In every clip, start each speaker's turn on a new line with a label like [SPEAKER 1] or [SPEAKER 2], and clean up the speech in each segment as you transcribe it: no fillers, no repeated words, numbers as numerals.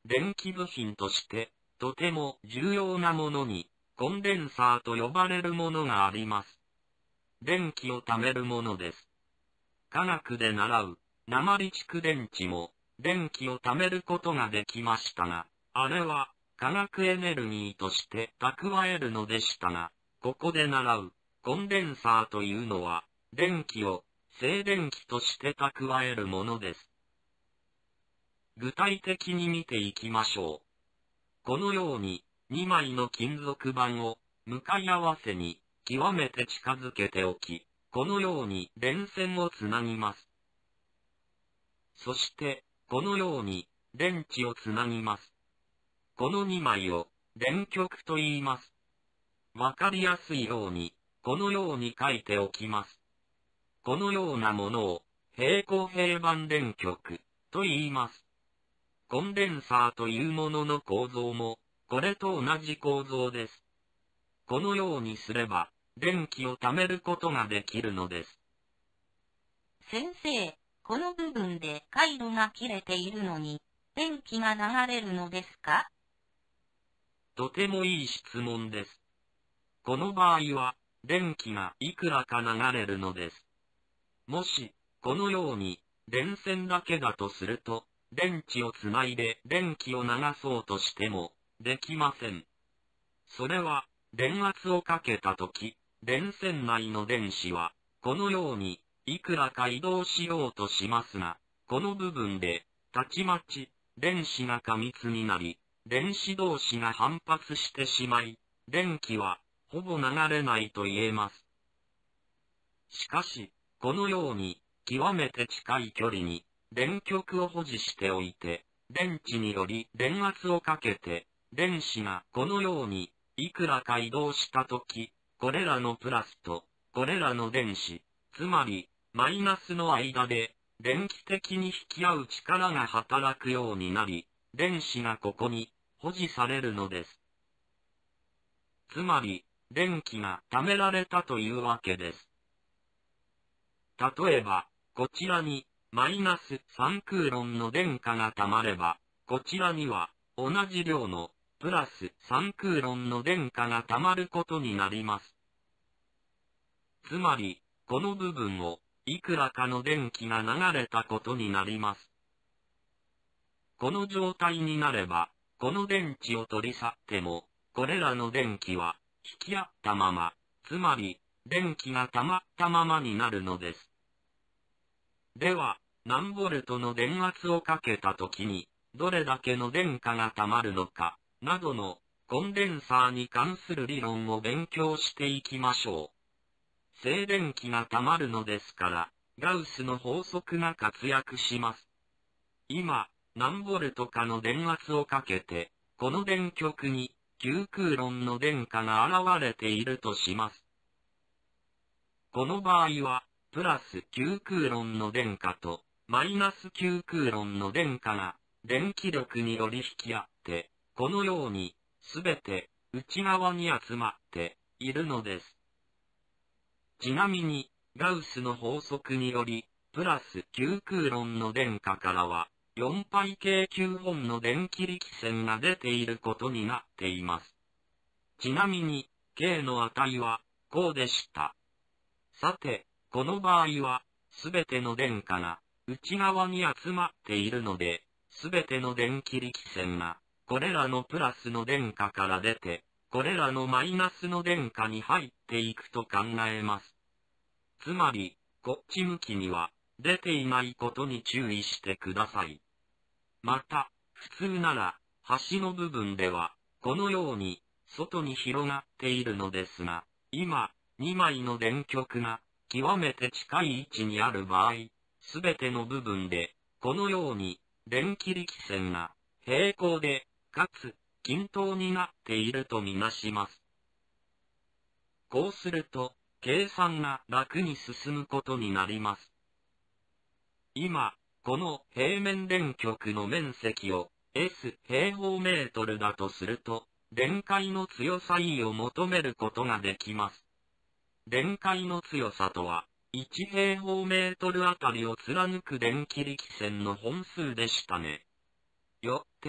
[SPEAKER 1] 電気部品として、とても重要なものに、コンデンサーと呼ばれるものがあります。電気を貯めるものです。科学で習う、鉛蓄電池も、電気を貯めることができましたが、あれは、化学エネルギーとして蓄えるのでしたが、ここで習う、コンデンサーというのは、電気を、静電気として蓄えるものです。具体的に見ていきましょう。このように、2枚の金属板を、向かい合わせに、極めて近づけておき、このように電線をつなぎます。そして、このように、電池をつなぎます。この2枚を、電極と言います。わかりやすいように、このように書いておきます。このようなものを、平行平板電極、と言います。コンデンサーというものの構造も、これと同じ構造です。このようにすれば、電気を貯めることができるのです。
[SPEAKER 2] 先生、この部分で回路が切れているのに、電気が流れるのですか？
[SPEAKER 1] とてもいい質問です。この場合は、電気がいくらか流れるのです。もし、このように、電線だけだとすると、電池をつないで電気を流そうとしても、できません。それは、電圧をかけたとき、電線内の電子は、このように、いくらか移動しようとしますが、この部分で、たちまち、電子が過密になり、電子同士が反発してしまい、電気は、ほぼ流れないと言えます。しかし、このように、極めて近い距離に、電極を保持しておいて、電池により電圧をかけて、電子がこのように、いくらか移動したとき、これらのプラスと、これらの電子、つまり、マイナスの間で、電気的に引き合う力が働くようになり、電子がここに、保持されるのです。つまり、電気が貯められたというわけです。例えば、こちらに、マイナス3クーロンの電荷が貯まれば、こちらには、同じ量の、プラス3クーロンの電荷が貯まることになります。つまり、この部分を、いくらかの電気が流れたことになります。この状態になれば、この電池を取り去っても、これらの電気は、引き合ったまま、つまり、電気が溜まったままになるのです。では、何ボルトの電圧をかけたときに、どれだけの電荷が溜まるのか、などの、コンデンサーに関する理論を勉強していきましょう。静電気が溜まるのですから、ガウスの法則が活躍します。今、何ボルトかの電圧をかけて、この電極に、9クーロンの電荷が現れているとします。この場合は、プラス9クーロンの電荷と、マイナス9クーロンの電荷が、電気力により引き合って、このように、すべて、内側に集まって、いるのです。ちなみに、ガウスの法則により、プラス9クーロンの電荷からは、4π系9本の電気力線が出ていることになっています。ちなみに、K の値は、こうでした。さて、この場合は、すべての電荷が、内側に集まっているので、すべての電気力線が、これらのプラスの電荷から出て、これらのマイナスの電荷に入っていくと考えます。つまり、こっち向きには、出ていないことに注意してください。また、普通なら、端の部分では、このように、外に広がっているのですが、今、2枚の電極が、極めて近い位置にある場合、すべての部分で、このように、電気力線が、平行で、かつ、均等になっているとみなします。こうすると、計算が楽に進むことになります。今、この平面電極の面積を S 平方メートルだとすると、電解の強さ E を求めることができます。電解の強さとは、1平方メートルあたりを貫く電気力線の本数でしたね。よって、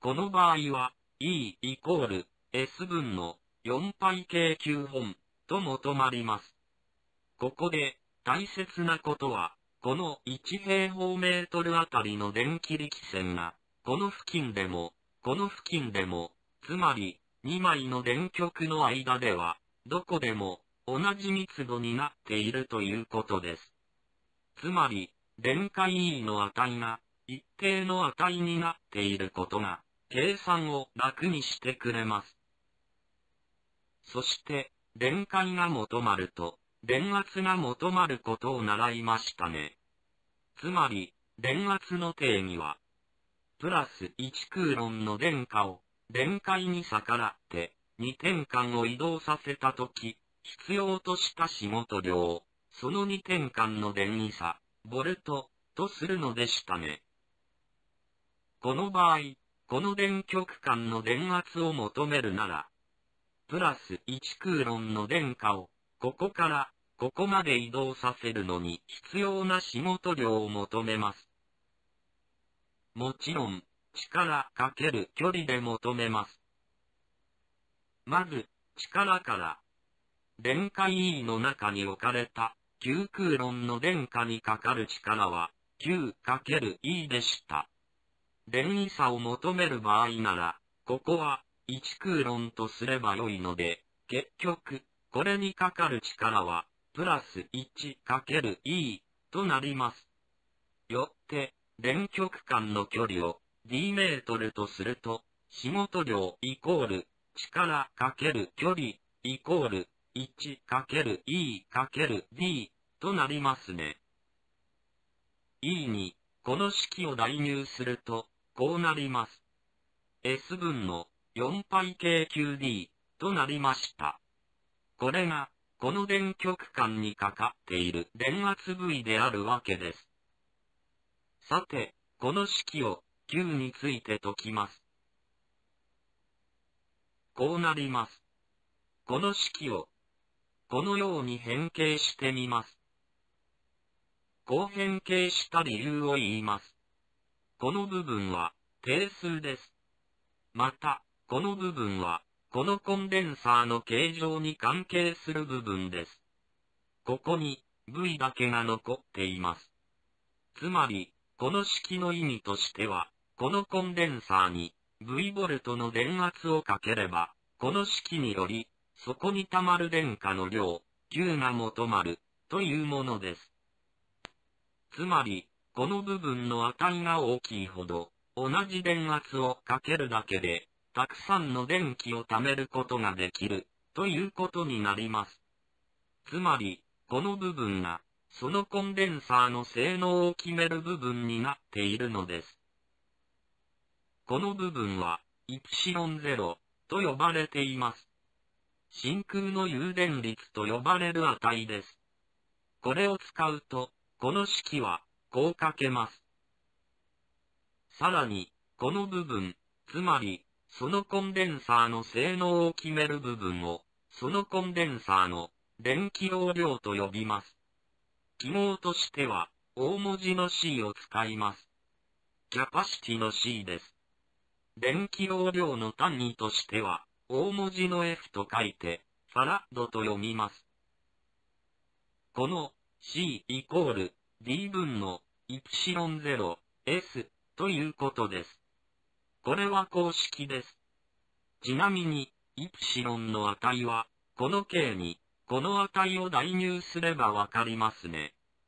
[SPEAKER 1] この場合は、E イコール S 分の 4πk9 本と求まります。ここで大切なことは、この1平方メートルあたりの電気力線が、この付近でも、この付近でも、つまり2枚の電極の間では、どこでも同じ密度になっているということです。つまり、電解 E の値が一定の値になっていることが、計算を楽にしてくれます。そして、電解が求まると、電圧が求まることを習いましたね。つまり、電圧の定義は、プラス1クーロンの電荷を、電解に逆らって、2転換を移動させたとき、必要とした仕事量を、その2転換の電位差、ボルト、とするのでしたね。この場合、この電極間の電圧を求めるなら、プラス1クーロンの電荷を、ここからここまで移動させるのに必要な仕事量を求めます。もちろん、力かける距離で求めます。まず、力から、電解 E の中に置かれた9クーロンの電荷にかかる力は 9×E でした。電位差を求める場合なら、ここは1クーロンとすればよいので、結局、これにかかる力は、プラス 1×E となります。よって、電極間の距離を d メートルとすると、仕事量イコール、力かける距離イコール、1×E×D となりますね。E に、この式を代入すると、こうなります。S 分の 4πk9D となりました。これが、この電極間にかかっている電圧 V であるわけです。さて、この式を Q について解きます。こうなります。この式を、このように変形してみます。こう変形した理由を言います。この部分は定数です。また、この部分は、このコンデンサーの形状に関係する部分です。ここに V だけが残っています。つまり、この式の意味としては、このコンデンサーに V ボルトの電圧をかければ、この式により、そこに溜まる電荷の量、Q が求まる、というものです。つまり、この部分の値が大きいほど、同じ電圧をかけるだけで、たくさんの電気を貯めることができる、ということになります。つまり、この部分が、そのコンデンサーの性能を決める部分になっているのです。この部分は、イプシロン0と呼ばれています。真空の誘電率と呼ばれる値です。これを使うと、この式は、こう書けます。さらに、この部分、つまり、そのコンデンサーの性能を決める部分を、そのコンデンサーの電気容量と呼びます。記号としては、大文字の C を使います。キャパシティの C です。電気容量の単位としては、大文字の F と書いて、ファラッドと読みます。この C イコール D 分のイプシロン 0S ということです。これは公式です。ちなみに、イプシロンの値は、この K に、この値を代入すればわかりますね。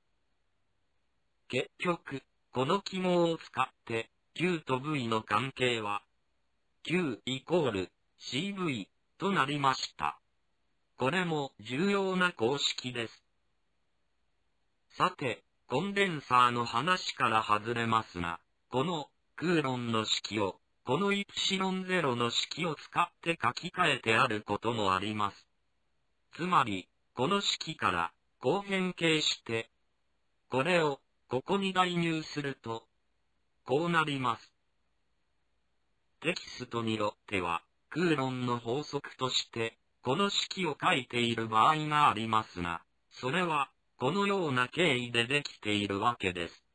[SPEAKER 1] 結局、この記号を使って、Q と V の関係は、Q イコール CV となりました。これも重要な公式です。さて、コンデンサーの話から外れますが、このクーロンの式を、このイプシロン0の式を使って書き換えてあることもあります。つまり、この式から、こう変形して、これを、ここに代入すると、こうなります。テキストによっては、クーロンの法則として、この式を書いている場合がありますが、それは、このような経緯でできているわけです。